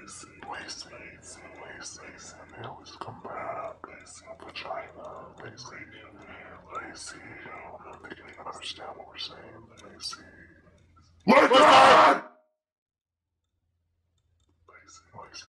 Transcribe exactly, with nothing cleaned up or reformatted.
Laycee, Laycee, and they always come back. Vagina, Laycee, Laycee, I don't know if they can understand what we're saying, Laycee. Let go!